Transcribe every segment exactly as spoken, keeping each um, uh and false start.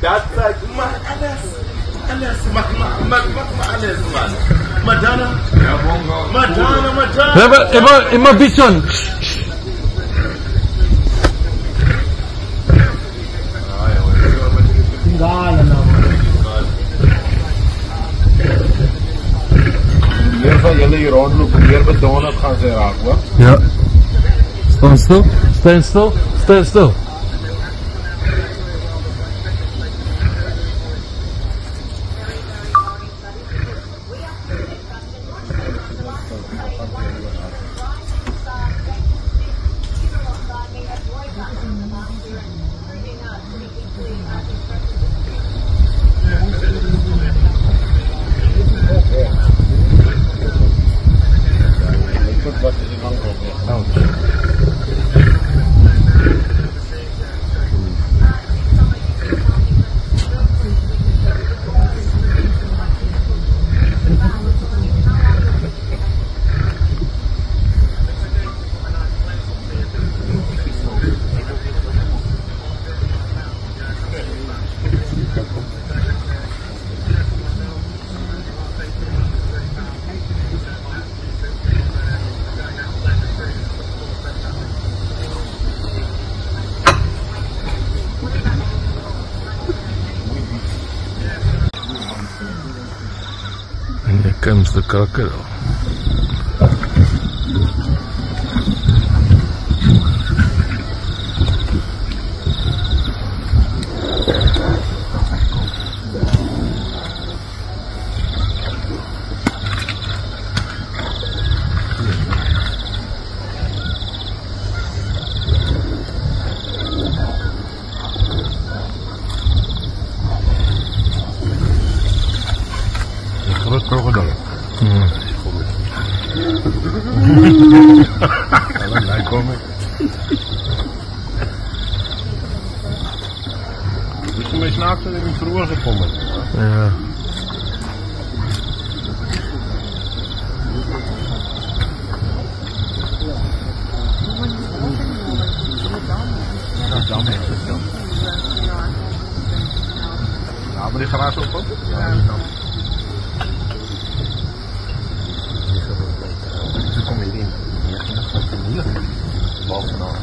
That's like, man, alles. Alles, mak, mak, mak, mak, mak, alles, man. Madonna. Madonna, Madonna. Immer, immer, immer bisschen. Tinggalan naman. Meer van jullie hier rondlopen, meer bedonnen gaan ze raken, hoor. Ja. Stand stil, stand stil, stand stil. And here comes the crocodile. Crocodile. Mm. I don't like comment. Het is een beetje naakt dat ik hem vroeger gevonden. Ja. Dat is dan echt. Ja, maar die garage op? Ja, die kan. Kom je erin? Ja, dat is niet. Boven dan.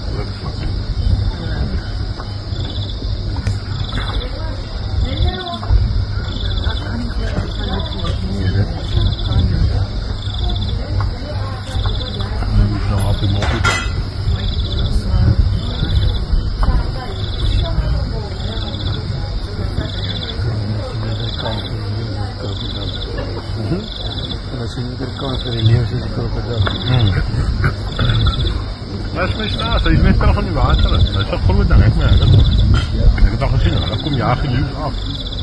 Dat is mijn staat, dat is net terug van die water. Dat is toch goed dan, ik merk het. Ik heb het al gezien, dan kom je aangeluid af.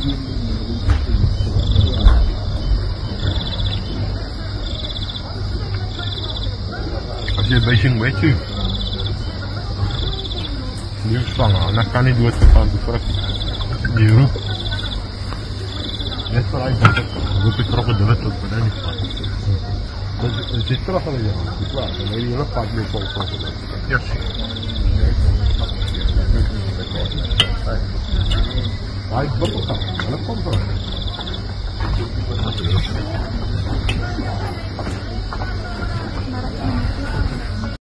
Als je een beetje een beetje nieuws vangen, dan kan niet doodgegaan bevrucht. Die roep. Net vooruit dat ik roep ik Crocodile tot bij niet van. Het is terug al ja, het is waar. Dan heb je hier nog vaak meer vol Crocodile. Ja. Hij is bubbelgum.